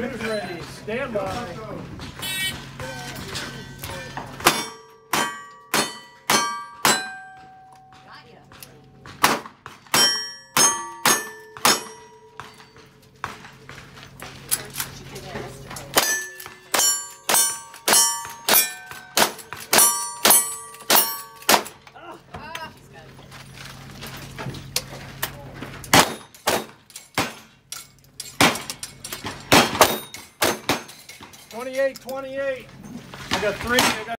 Shooter's ready. Stand by. '28. I got 3.